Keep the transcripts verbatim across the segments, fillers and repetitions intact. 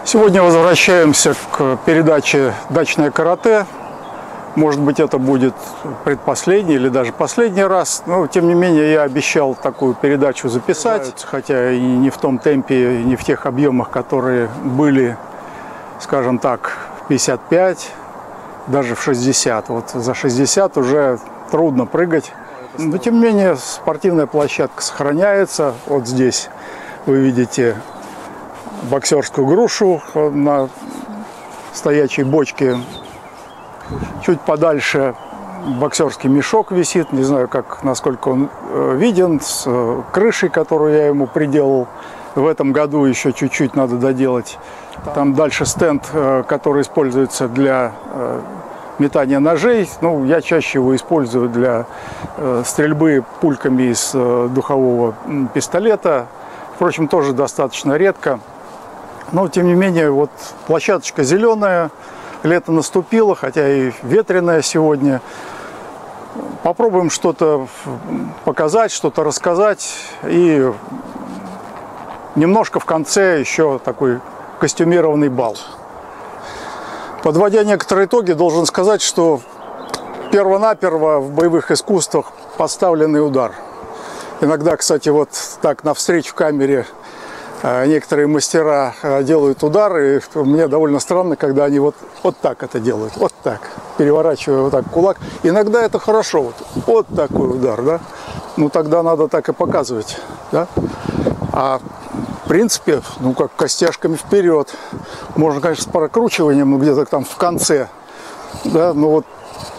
Сегодня возвращаемся к передаче «Дачное карате». Может быть, это будет предпоследний или даже последний раз, но тем не менее я обещал такую передачу записать, хотя и не в том темпе, и не в тех объемах, которые были, скажем так, в пятьдесят пять, даже в шестьдесят. Вот за шестьдесят уже трудно прыгать. Но тем не менее спортивная площадка сохраняется. Вот здесь вы видите боксерскую грушу на стоячей бочке. Чуть подальше боксерский мешок висит, не знаю, как, насколько он виден, с крышей, которую я ему приделал. В этом году еще чуть-чуть надо доделать. Там дальше стенд, который используется для метания ножей. Ну, я чаще его использую для стрельбы пульками из духового пистолета. Впрочем, тоже достаточно редко. Но, тем не менее, вот площадочка зеленая. Лето наступило, хотя и ветреное сегодня. Попробуем что-то показать, что-то рассказать. И немножко в конце еще такой костюмированный бал. Подводя некоторые итоги, должен сказать, что перво-наперво в боевых искусствах поставленный удар. Иногда, кстати, вот так навстречу камере некоторые мастера делают удары, и мне довольно странно, когда они вот, вот так это делают, вот так, переворачивая вот так кулак. Иногда это хорошо, вот, вот такой удар, да, ну тогда надо так и показывать, да. А в принципе, ну как костяшками вперед, можно, конечно, с прокручиванием, ну где-то там в конце, да, но вот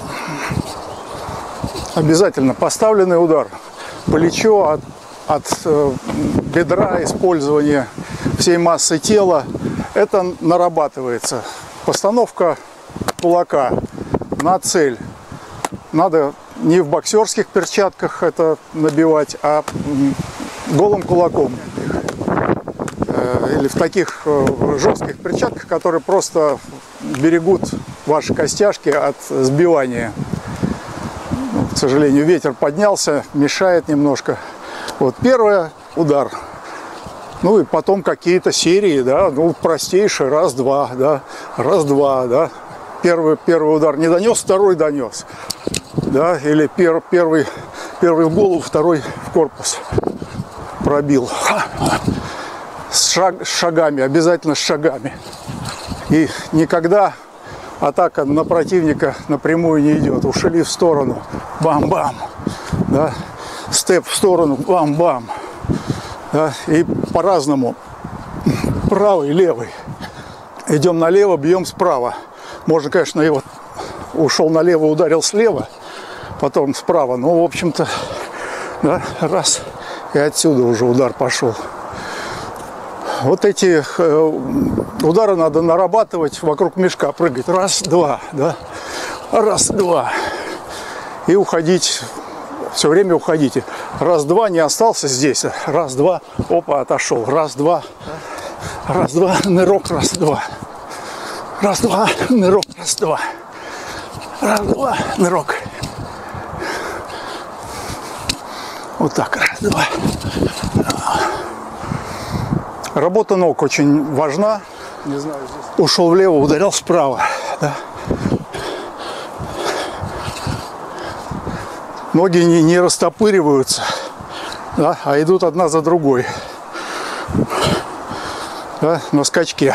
обязательно поставленный удар, плечо от от бедра, использования всей массы тела, это нарабатывается. Постановка кулака на цель. Надо не в боксерских перчатках это набивать, а голым кулаком. Или в таких жестких перчатках, которые просто берегут ваши костяшки от сбивания. К сожалению, ветер поднялся, мешает немножко. Вот первый удар, ну и потом какие-то серии, да, ну простейший, раз-два, да, раз-два, да, первый, первый удар не донес, второй донес, да, или пер, первый, первый в голову, второй в корпус пробил, с, шаг, с шагами, обязательно с шагами, и никогда атака на противника напрямую не идет, ушли в сторону, бам-бам, да. Степ в сторону, бам-бам, да, и по-разному, правый, левый, идем налево, бьем справа, можно, конечно, и вот ушел налево, ударил слева, потом справа, но, в общем-то, да, раз, и отсюда уже удар пошел. Вот эти удары надо нарабатывать, вокруг мешка прыгать, раз, два, да, раз, два, и уходить. Все время уходите. Раз-два, не остался здесь. Раз-два, опа, отошел. Раз-два, раз-два, нырок, раз-два. Раз-два, нырок, раз-два. Раз-два, нырок. Вот так, раз-два. Работа ног очень важна. Не знаю, здесь. Ушел влево, ударил справа. Да. Ноги не, не растопыриваются, да, а идут одна за другой, да, на скачке.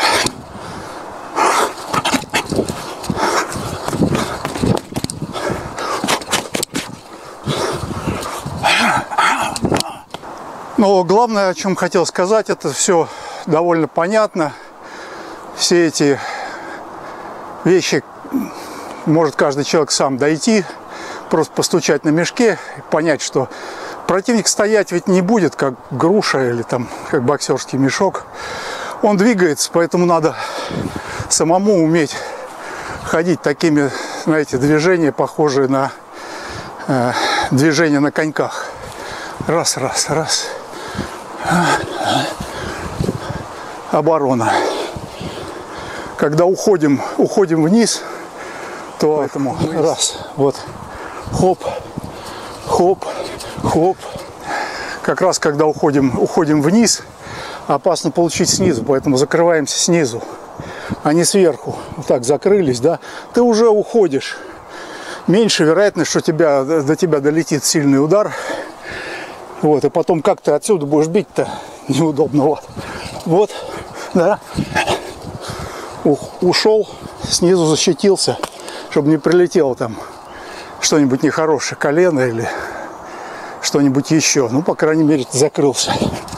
Но главное, о чем хотел сказать, это все довольно понятно. Все эти вещи может каждый человек сам дойти. Просто постучать на мешке, понять, что противник стоять ведь не будет, как груша или там, как боксерский мешок. Он двигается, поэтому надо самому уметь ходить такими, знаете, движения, похожие на э, движения на коньках. Раз, раз, раз. Оборона. Когда уходим, уходим вниз, то поэтому раз, вот. Хоп, хоп, хоп. Как раз когда уходим, уходим вниз, опасно получить снизу, поэтому закрываемся снизу. они сверху вот так закрылись, да, ты уже уходишь. Меньше вероятность, что тебя, до тебя долетит сильный удар. Вот, и потом как ты отсюда будешь бить-то, неудобно. Вот, вот, да. У, ушел, снизу защитился, чтобы не прилетело там что-нибудь нехорошее, колено или что-нибудь еще. Ну, по крайней мере, ты закрылся.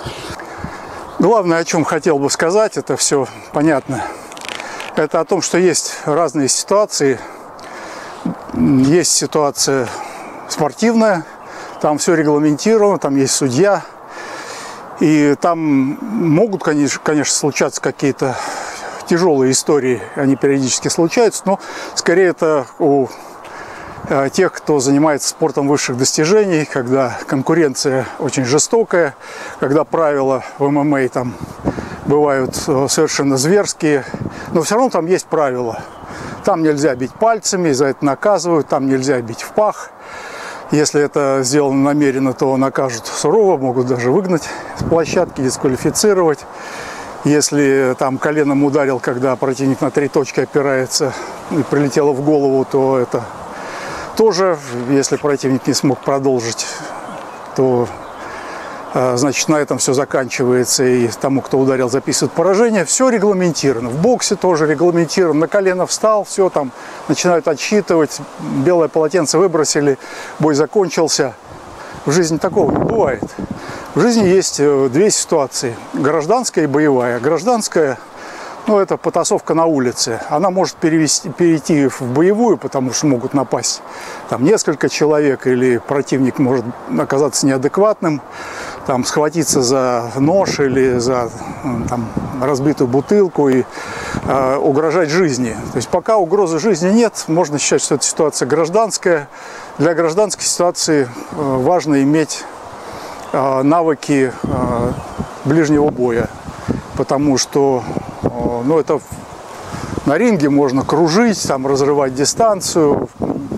Главное, о чем хотел бы сказать, это все понятно. Это о том, что есть разные ситуации. Есть ситуация спортивная, там все регламентировано, там есть судья. И там могут, конечно, конечно случаться какие-то тяжелые истории, они периодически случаются, но скорее это у тех, кто занимается спортом высших достижений, когда конкуренция очень жестокая, когда правила в эм эм а там бывают совершенно зверские, но все равно там есть правила. Там нельзя бить пальцами, за это наказывают, там нельзя бить в пах. Если это сделано намеренно, то накажут сурово, могут даже выгнать с площадки, дисквалифицировать. Если там коленом ударил, когда противник на три точки опирается и прилетело в голову, то это тоже, если противник не смог продолжить, то значит, на этом все заканчивается, и тому, кто ударил, записывают поражение. Все регламентировано. В боксе тоже регламентировано. На колено встал, все там начинают отсчитывать. Белое полотенце выбросили, бой закончился. В жизни такого не бывает. В жизни есть две ситуации. Гражданская и боевая. Гражданская, ну, это потасовка на улице. Она может перевести, перейти в боевую, потому что могут напасть там несколько человек, или противник может оказаться неадекватным, там, схватиться за нож или за там, разбитую бутылку и э, угрожать жизни. То есть пока угрозы жизни нет, можно считать, что это ситуация гражданская. Для гражданской ситуации э, важно иметь э, навыки э, ближнего боя, потому что э, ну, это на ринге можно кружить, там, разрывать дистанцию.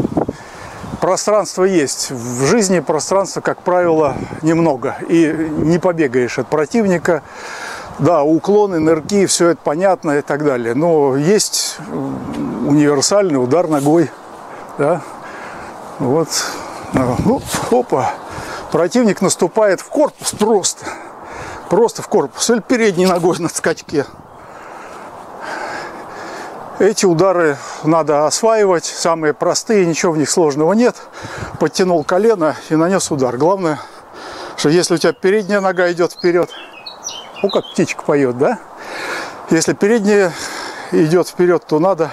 Пространство есть. В жизни пространства, как правило, немного. И не побегаешь от противника. Да, уклоны, нырки, все это понятно и так далее. Но есть универсальный удар ногой. Да? Вот. Ну, опа. Противник наступает в корпус просто. Просто в корпус. Или передней ногой на скачке. Эти удары надо осваивать, самые простые, ничего в них сложного нет. Подтянул колено и нанес удар. Главное, что если у тебя передняя нога идет вперед, ну как птичка поет, да? Если передняя идет вперед, то надо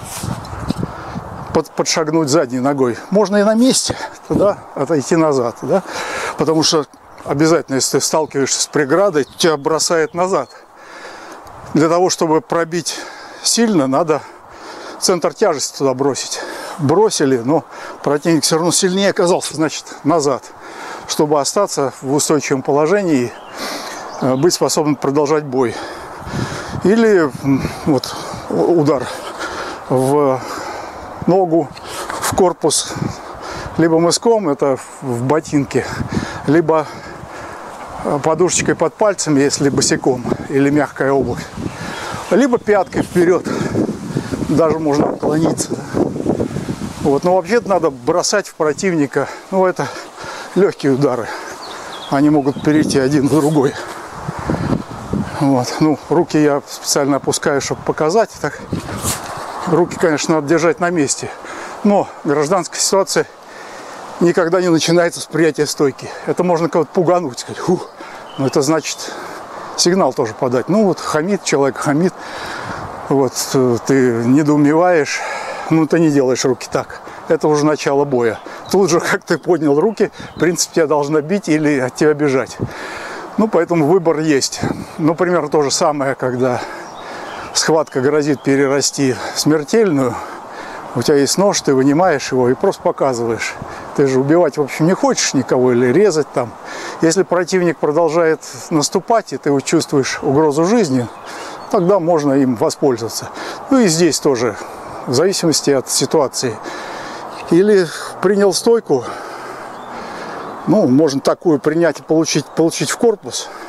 под, подшагнуть задней ногой. Можно и на месте туда отойти назад, да? Потому что обязательно, если ты сталкиваешься с преградой, тебя бросает назад. Для того, чтобы пробить сильно, надо центр тяжести туда бросить. Бросили, но противник все равно сильнее оказался, значит, назад. Чтобы остаться в устойчивом положении и быть способным продолжать бой. Или вот удар в ногу, в корпус, либо мыском, это в ботинке, либо подушечкой под пальцем, если босиком, или мягкая обувь. Либо пяткой вперед, даже можно отклониться. Вот. Но вообще-то надо бросать в противника. Ну, это легкие удары. Они могут перейти один в другой. Вот. Ну, руки я специально опускаю, чтобы показать. Так. Руки, конечно, надо держать на месте. Но гражданская ситуация никогда не начинается с приятия стойки. Это можно кого-то пугануть, сказать, фух. Но это значит сигнал тоже подать. Ну вот хамит человек, хамит. Вот ты недоумеваешь, ну ты не делаешь руки так. Это уже начало боя. Тут же, как ты поднял руки, в принципе, тебя должно бить или от тебя бежать. Ну, поэтому выбор есть. Ну, примерно то же самое, когда схватка грозит перерасти в смертельную. У тебя есть нож, ты вынимаешь его и просто показываешь. Ты же убивать, в общем, не хочешь никого или резать там. Если противник продолжает наступать, и ты чувствуешь угрозу жизни, тогда можно им воспользоваться. Ну и здесь тоже, в зависимости от ситуации. Или принял стойку, ну, можно такую принять и получить, получить в корпус.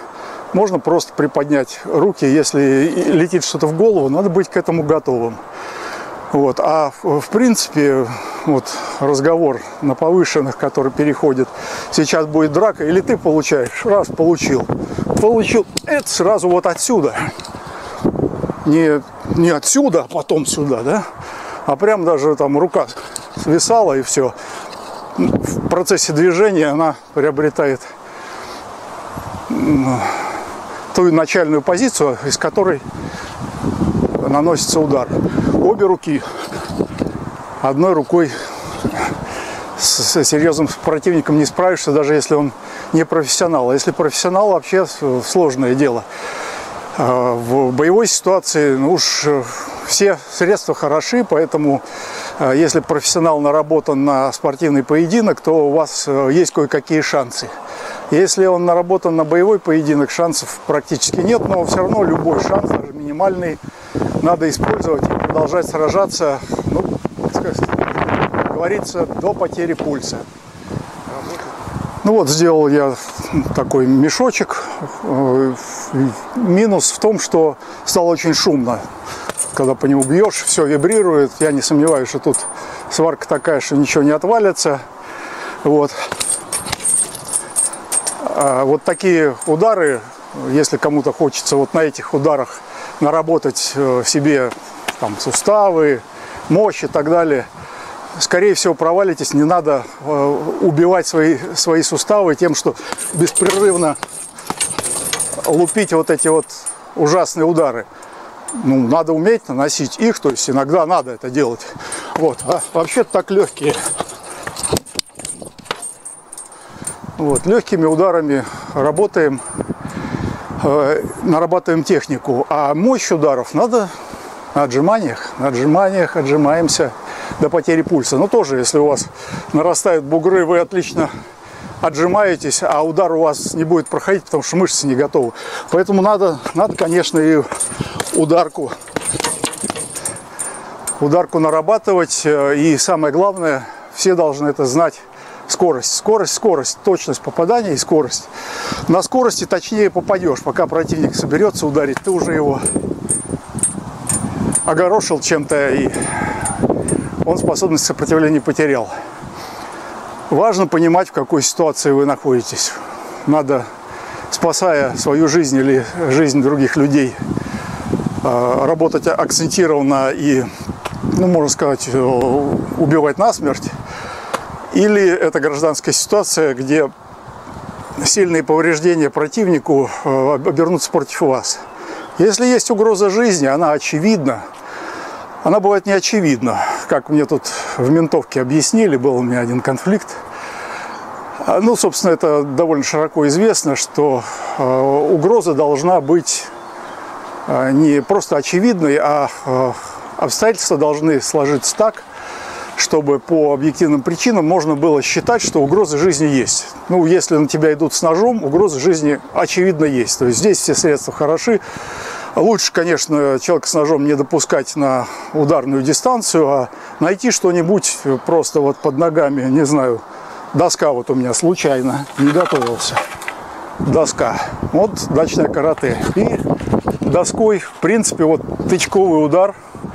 можно просто приподнять руки. Если летит что-то в голову, надо быть к этому готовым. Вот. А в принципе, вот разговор на повышенных, который переходит, сейчас будет драка, или ты получаешь, раз, получил, получил, это сразу вот отсюда, не, не отсюда, а потом сюда, да, а прям даже там рука свисала и все. В процессе движения она приобретает ту начальную позицию, из которой наносится удар. Обе руки. Одной рукой с серьезным противником не справишься, даже если он не профессионал. А если профессионал, вообще сложное дело. В боевой ситуации, ну уж все средства хороши, поэтому если профессионал наработан на спортивный поединок, то у вас есть кое-какие шансы. Если он наработан на боевой поединок, шансов практически нет, но все равно любой шанс, даже минимальный, надо использовать и продолжать сражаться, ну, как говорится, до потери пульса. Ну вот, сделал я такой мешочек. Минус в том, что стало очень шумно. Когда по нему бьешь, все вибрирует. Я не сомневаюсь, что тут сварка такая, что ничего не отвалится. Вот. А вот такие удары, если кому-то хочется вот на этих ударах наработать в себе там суставы, мощь и так далее, скорее всего провалитесь. Не надо убивать свои, свои суставы тем, что беспрерывно лупить вот эти вот ужасные удары. Ну, надо уметь наносить их, то есть иногда надо это делать. Вот. А вообще-то так легкие. Вот, легкими ударами работаем, э, нарабатываем технику. А мощь ударов надо на отжиманиях, на отжиманиях отжимаемся до потери пульса. Но тоже, если у вас нарастают бугры, вы отлично отжимаетесь, а удар у вас не будет проходить, потому что мышцы не готовы. Поэтому надо, надо конечно, и ударку, ударку нарабатывать. И самое главное, все должны это знать. Скорость, скорость, скорость, точность попадания и скорость. На скорости точнее попадешь. Пока противник соберется ударить, ты уже его огорошил чем-то, и он способность сопротивления потерял. Важно понимать, в какой ситуации вы находитесь. Надо, спасая свою жизнь или жизнь других людей, работать акцентированно и, ну, можно сказать, убивать насмерть. Или это гражданская ситуация, где сильные повреждения противнику обернутся против вас. Если есть угроза жизни, она очевидна. Она бывает не очевидна. Как мне тут в ментовке объяснили, был у меня один конфликт. Ну, собственно, это довольно широко известно, что угроза должна быть не просто очевидной, а обстоятельства должны сложиться так, чтобы по объективным причинам можно было считать, что угроза жизни есть. Ну, если на тебя идут с ножом, угроза жизни очевидно есть. То есть здесь все средства хороши. Лучше, конечно, человека с ножом не допускать на ударную дистанцию, а найти что-нибудь просто вот под ногами, не знаю, доска вот у меня случайно, не готовился. Доска. Вот дачное карате. И доской, в принципе, вот тычковый удар,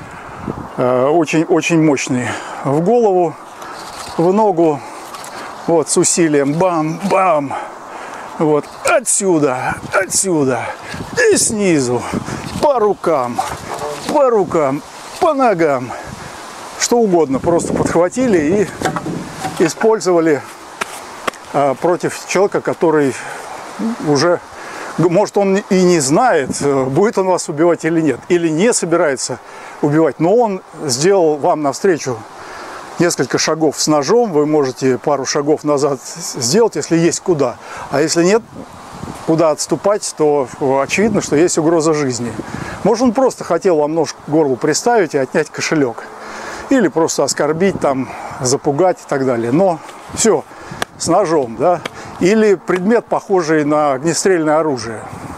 очень-очень мощный. В голову, в ногу, вот с усилием, бам-бам, вот отсюда, отсюда и снизу, по рукам, по рукам, по ногам, что угодно, просто подхватили и использовали а, против человека, который уже, может, он и не знает, будет он вас убивать или нет, или не собирается убивать, но он сделал вам навстречу несколько шагов с ножом, вы можете пару шагов назад сделать, если есть куда. А если нет, куда отступать, то очевидно, что есть угроза жизни. Может, он просто хотел вам нож к горлу приставить и отнять кошелек. Или просто оскорбить, там, запугать и так далее. Но все, с ножом, да. Или предмет, похожий на огнестрельное оружие.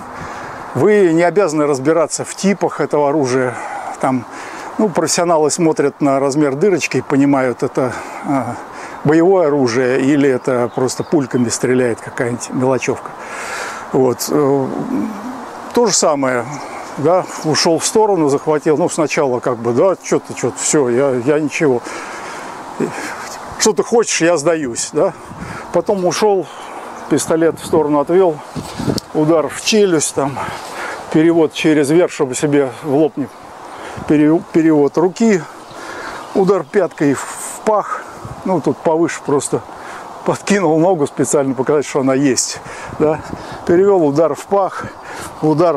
Вы не обязаны разбираться в типах этого оружия. Там, ну, профессионалы смотрят на размер дырочки и понимают, это а, боевое оружие или это просто пульками стреляет какая-нибудь мелочевка. Вот. То же самое, да, ушел в сторону, захватил, ну, сначала как бы, да, что-то, что-то, все, я, я ничего. Что ты хочешь, я сдаюсь, да. Потом ушел, пистолет в сторону отвел, удар в челюсть, там, перевод через верх, чтобы себе в лоб не перевод руки, удар пяткой в пах, ну, тут повыше просто подкинул ногу специально показать, что она есть, да. Перевел удар в пах, удар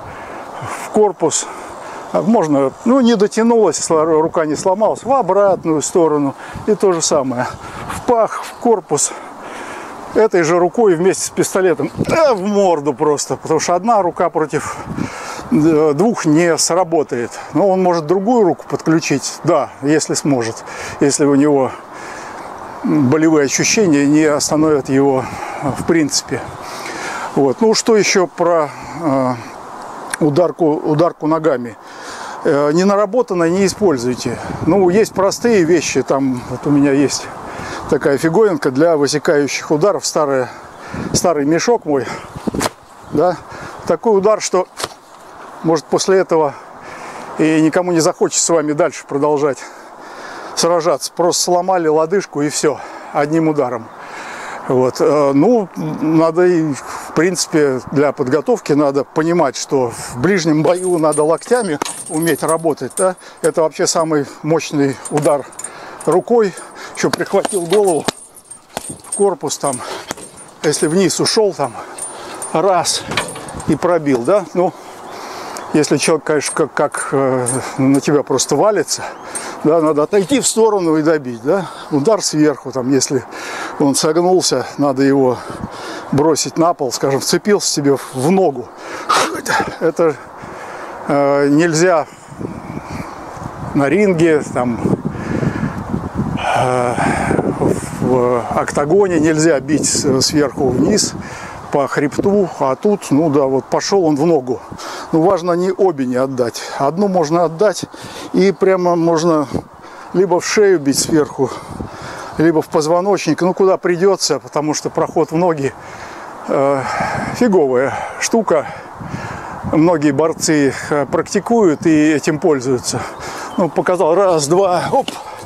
в корпус. Можно, ну, не дотянулась, если рука не сломалась, в обратную сторону. И то же самое. В пах, в корпус. Этой же рукой вместе с пистолетом э, в морду просто. Потому что одна рука против двух не сработает. Но он может другую руку подключить. Да, если сможет. Если у него болевые ощущения не остановят его в принципе. Вот. Ну, что еще про э, ударку, ударку ногами? Э, не наработанно не используйте. Ну, есть простые вещи. Там вот у меня есть такая фиговинка для высекающих ударов. Старый, старый мешок мой. Да? Такой удар, что может после этого и никому не захочется с вами дальше продолжать сражаться. Просто сломали лодыжку и все. Одним ударом. Вот. Ну, надо, в принципе, для подготовки надо понимать, что в ближнем бою надо локтями уметь работать. Да? Это вообще самый мощный удар рукой. Еще прихватил голову в корпус, там, если вниз ушел, там, раз и пробил. Да? Ну, если человек, конечно, как, как э, на тебя просто валится, да, надо отойти в сторону и добить. Да? Удар сверху, там, если он согнулся, надо его бросить на пол, скажем, вцепился себе в ногу. Это э, нельзя на ринге, там, э, в октагоне нельзя бить сверху вниз по хребту, а тут, ну да, вот пошел он в ногу. Ну, важно не обе не отдать. Одну можно отдать, и прямо можно либо в шею бить сверху, либо в позвоночник, ну, куда придется, потому что проход в ноги э, фиговая штука. Многие борцы практикуют и этим пользуются. Ну, показал, раз, два, оп,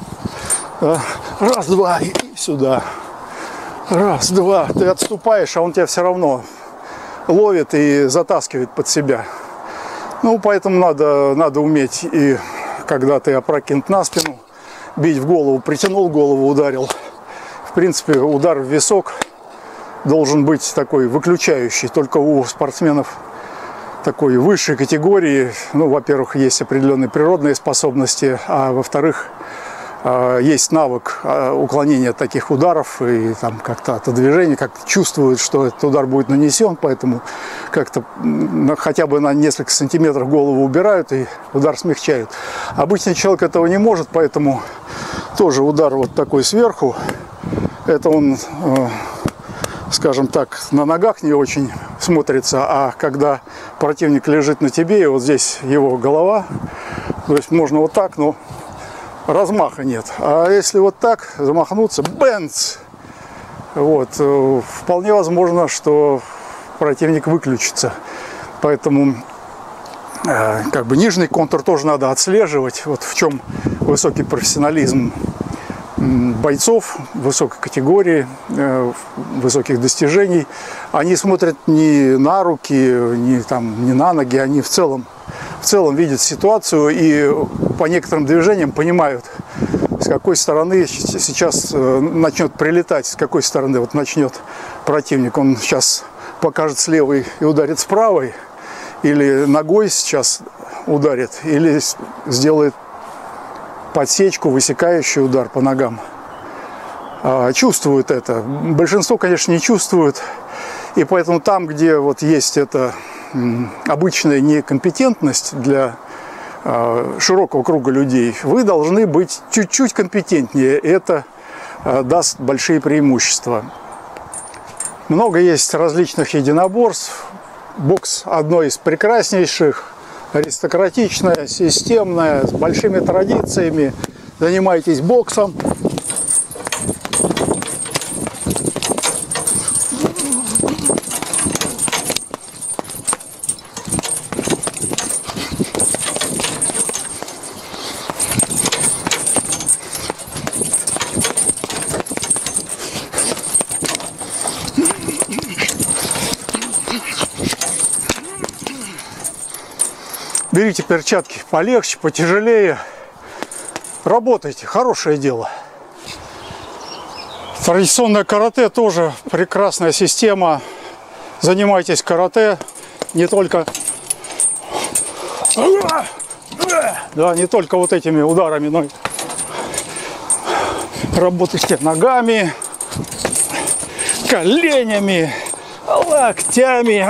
раз, два, и сюда. Раз, два, ты отступаешь, а он тебя все равно ловит и затаскивает под себя. Ну, поэтому надо, надо уметь, и когда ты опрокинут на спину, бить в голову, притянул голову, ударил. В принципе, удар в висок должен быть такой выключающий. Только у спортсменов такой высшей категории, ну, во-первых, есть определенные природные способности, а во-вторых, есть навык уклонения от таких ударов и там как-то от движения, как-то чувствуют, что этот удар будет нанесен, поэтому как-то хотя бы на несколько сантиметров голову убирают и удар смягчают. Обычный человек этого не может, поэтому тоже удар вот такой сверху, это он, скажем так, на ногах не очень смотрится, а когда противник лежит на тебе, и вот здесь его голова, то есть можно вот так, но размаха нет. А если вот так замахнуться, бэнц, вот, вполне возможно, что противник выключится. Поэтому э, как бы нижний контур тоже надо отслеживать. Вот в чем высокий профессионализм бойцов высокой категории, э, высоких достижений. Они смотрят не на руки, не, там, не на ноги, они в целом в целом видят ситуацию и по некоторым движениям понимают, с какой стороны сейчас начнет прилетать, с какой стороны вот начнет противник. Он сейчас покажет с левой и ударит с правой, или ногой сейчас ударит, или сделает подсечку, высекающий удар по ногам. Чувствуют это. Большинство, конечно, не чувствуют. И поэтому там, где вот есть эта обычная некомпетентность для э, широкого круга людей, вы должны быть чуть-чуть компетентнее. Это э, даст большие преимущества. Много есть различных единоборств. Бокс одно из прекраснейших, аристократичное, системное, с большими традициями. Занимайтесь боксом. Берите перчатки полегче, потяжелее. Работайте, хорошее дело. Традиционное карате тоже прекрасная система. Занимайтесь карате не только, да, не только вот этими ударами, но и работайте ногами, коленями, локтями.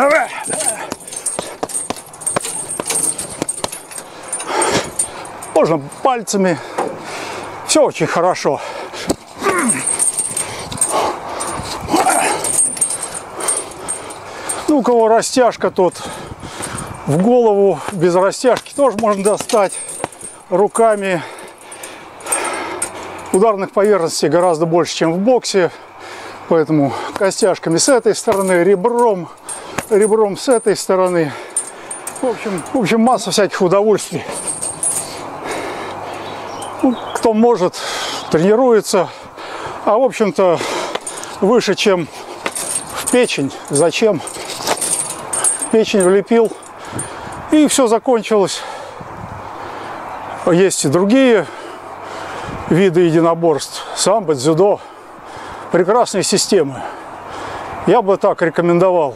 Можно пальцами. Все очень хорошо. Ну, у кого растяжка, тот в голову без растяжки тоже можно достать руками. Ударных поверхностей гораздо больше, чем в боксе. Поэтому костяшками с этой стороны, ребром, ребром с этой стороны. В общем, в общем масса всяких удовольствий. Ну, кто может, тренируется. А в общем-то выше, чем в печень. Зачем? Печень влепил, и все закончилось. Есть и другие виды единоборств. Самбо, дзюдо. Прекрасные системы. Я бы так рекомендовал.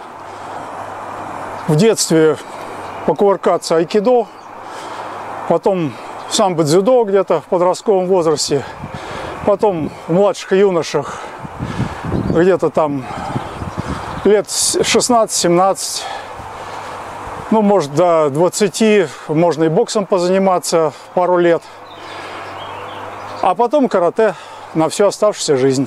В детстве покувыркаться айкидо, потом самбо, дзюдо где-то в подростковом возрасте, потом в младших юношах где-то там лет шестнадцать-семнадцать, ну, может, до двадцати, можно и боксом позаниматься пару лет, а потом карате на всю оставшуюся жизнь.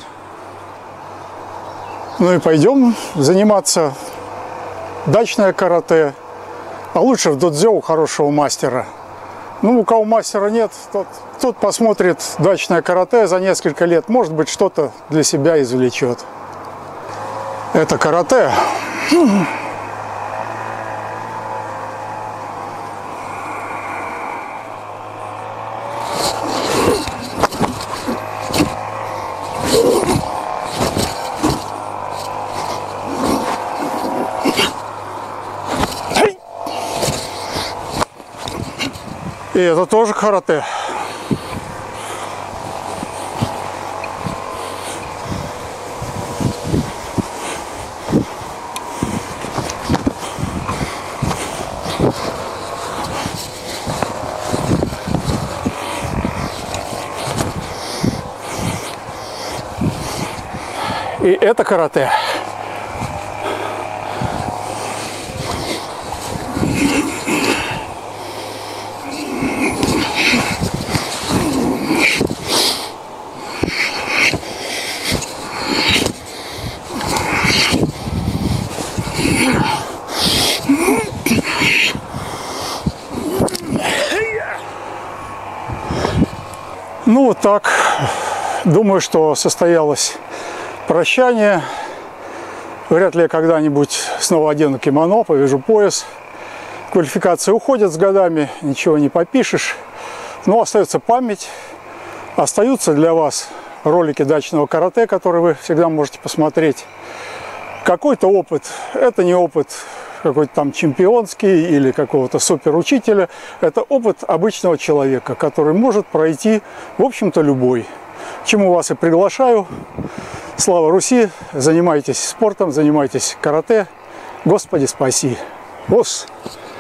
Ну и пойдем заниматься дачное карате, а лучше в додзё у хорошего мастера. Ну, у кого мастера нет, тот, тот посмотрит дачное карате за несколько лет, может быть, что-то для себя извлечет. Это карате. И это тоже карате. И это карате. Ну вот так. Думаю, что состоялось прощание. Вряд ли я когда-нибудь снова одену кимоно, повяжу пояс. Квалификация уходит с годами, ничего не попишешь. Но остается память. Остаются для вас ролики дачного карате, которые вы всегда можете посмотреть. Какой-то опыт. Это не опыт какой-то там чемпионский или какого-то суперучителя. Это опыт обычного человека, который может пройти, в общем-то, любой. К чему вас и приглашаю. Слава Руси! Занимайтесь спортом, занимайтесь карате. Господи, спаси! Ос!